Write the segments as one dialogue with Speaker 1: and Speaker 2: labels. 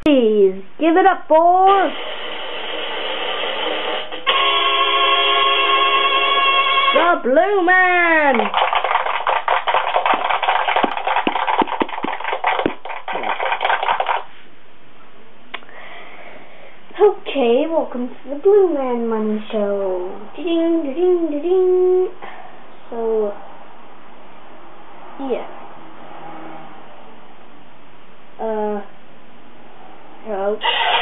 Speaker 1: Please give it up for the Blue Man. Okay, welcome to the Blue Man Money Show. Ding, ding, ding, ding. So, yeah. Hello.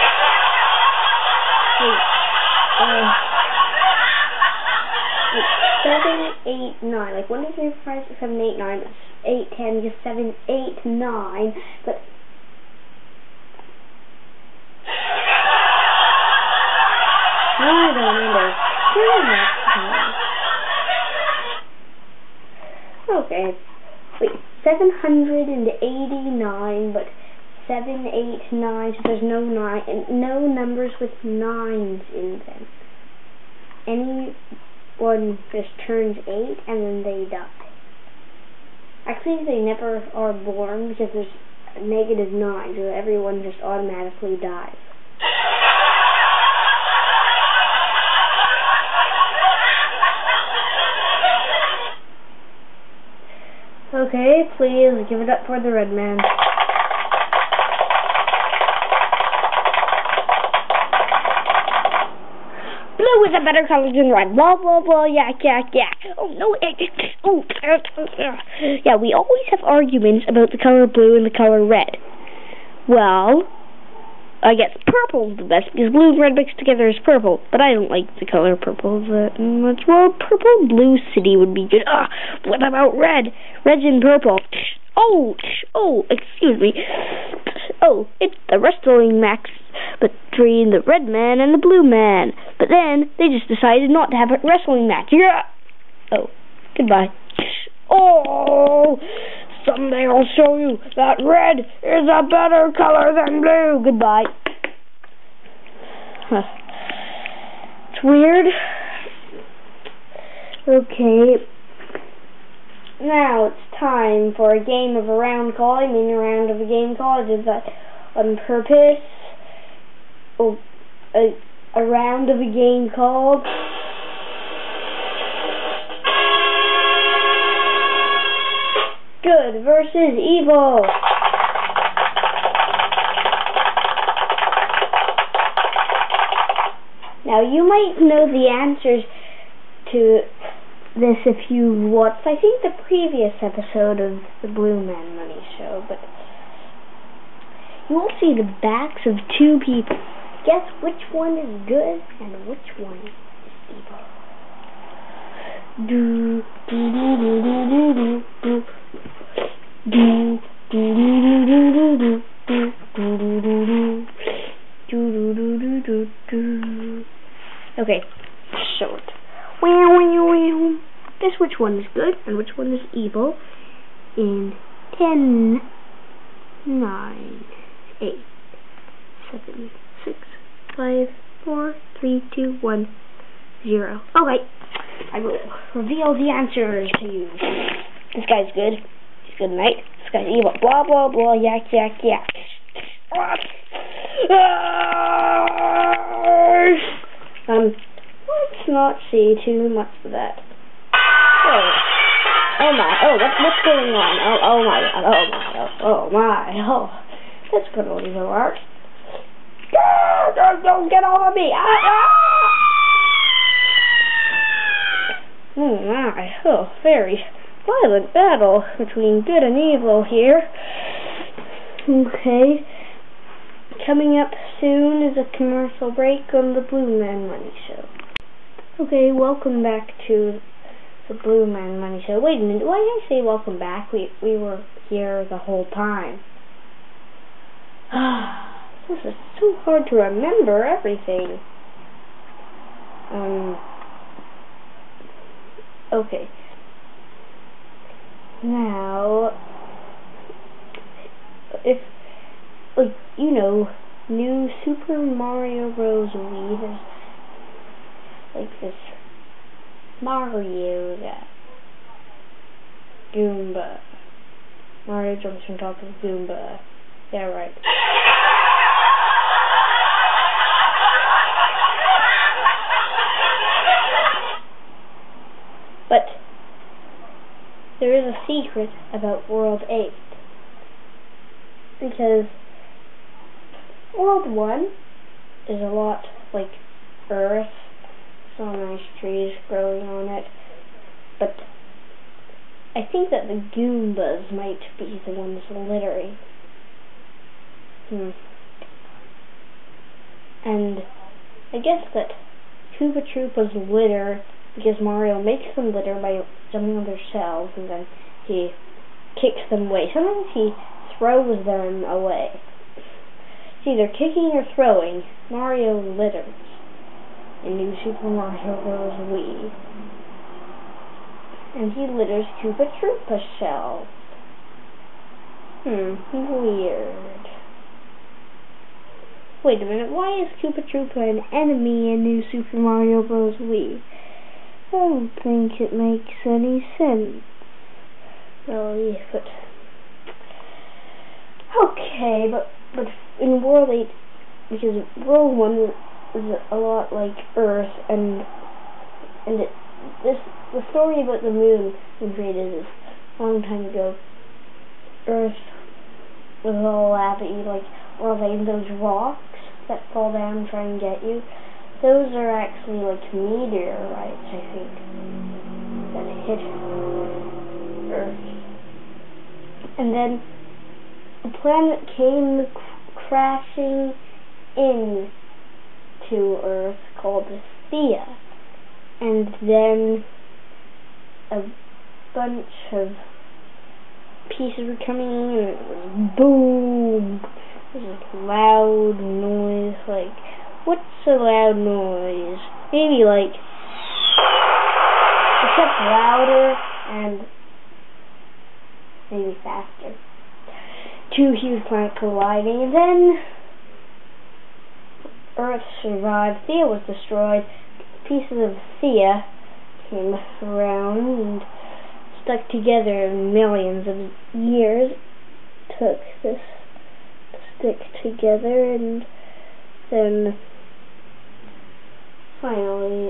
Speaker 1: Wait, 7, 8, 9. Like 1, 2, 3, 4, 5, 6, 7, 8, 9. 8, 10, just 7, 8, 9. But I don't understand. Okay. Wait, 789, but 7, 8, 9, so there's no 9, and no numbers with 9s in them. Anyone just turns 8 and then they die. Actually, they never are born because there's -9, so everyone just automatically dies. Okay, please give it up for the Red Man. Blue is a better color than red. Blah, blah, blah, yak, yak, yak. Oh, no, yeah, we always have arguments about the color blue and the color red. Well, I guess purple's the best, because blue and red mixed together is purple. But I don't like the color purple that much. Well, purple blue city would be good. What about red? Red's in purple. Oh, excuse me. Oh, it's the wrestling match between the Red Man and the Blue Man. But then, they just decided not to have a wrestling match. Yeah. Oh, goodbye. Oh, someday I'll show you that red is a better color than blue. Goodbye. It's weird. Okay. Now it's time for a game of a round call. I mean a round of a game call. I did that on purpose. Oh, a round of a game called Good versus Evil. Now you might know the answers to this if you watched, I think, the previous episode of the Blue Man Money Show, but you will see the backs of two people. Guess which one is good and which one is evil. Do do do do do do do do do do do do. Okay, short. Guess which one is good and which one is evil in 10, 9, 8, 7, 6, 5, 4, 3, 2, 1, 0. Okay, I will reveal the answers to you. This guy's good. He's good night. This guy's evil. Blah, blah, blah, yak, yak, yak. Let's not see too much of that. Oh my, what's going on? Oh my god, oh, that's good old evil art. Don't get off of me! Oh my, very violent battle between good and evil here. Okay, coming up soon is a commercial break on the Blue Man Money Show. Okay, welcome back to the Blue Man Money Show. Wait a minute, why did I say welcome back? We were here the whole time. This is so hard to remember everything. Okay. Now, if, like, you know, new Super Mario Bros. Wii, there's, like, this Mario guy. Goomba. Mario jumps on top of Goomba. Yeah, right. secret about World 8. Because World 1 is a lot like Earth, so nice trees growing on it, but I think that the Goombas might be the ones littering. And I guess that Koopa Troopas litter because Mario makes them litter by jumping on their shells, and then he kicks them away. Sometimes he throws them away. It's either kicking or throwing. Mario litters in New Super Mario Bros. Wii. And he litters Koopa Troopa shells. Weird. Wait a minute, why is Koopa Troopa an enemy in New Super Mario Bros. Wii? I don't think it makes any sense. Well, yeah, but... Okay, but in World 8, because World 1 is a lot like Earth, and the story about the moon was created is a long time ago. Earth was all lava-y, like World 8, those rocks that fall down and try and get you. Those are actually like meteorites, I think, that hit Earth. And then a planet came crashing into Earth called Theia. And then a bunch of pieces were coming in, and it was boom! It was a loud noise, like, what's a loud noise? Maybe like, except louder and maybe faster. Two huge planets colliding, and then Earth survived. Theia was destroyed. Pieces of Theia came around and stuck together millions of years. Took this to stick together, and then finally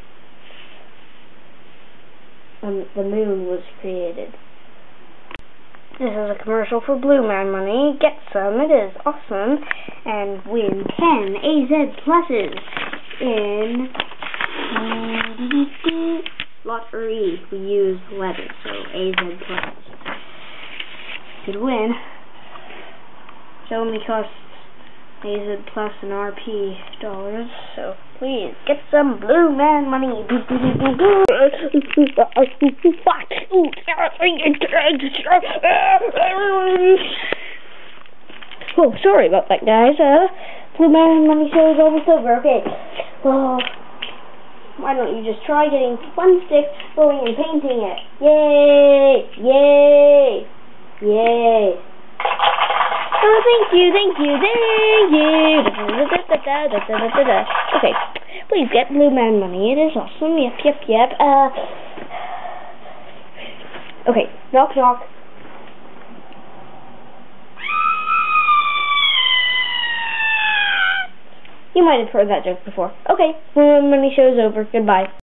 Speaker 1: the moon was created. This is a commercial for Blue Man Money. Get some, it is awesome. And win 10 AZ Pluses in lottery. We use letters, so AZ Plus. Could win. It only costs AZ Plus and RP dollars, so please get some Blue Man Money. Oh, sorry about that, guys. Blue Man Money show is almost over. Okay, well, why don't you just try getting one stick, going and painting it? Yay! Yay! Yay! Oh, thank you. Okay, please get Blue Man Money. It is awesome. Yep. Okay, knock knock. You might have heard that joke before. Okay, Blue Man Money show is over. Goodbye.